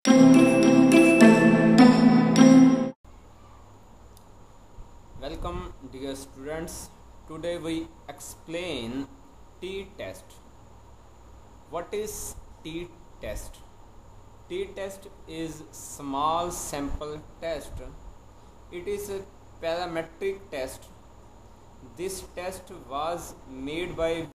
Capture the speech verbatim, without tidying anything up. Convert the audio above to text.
Welcome dear students. Today we explain t-test. What is t-test? T-test is small sample test. It is a parametric test. This test was made by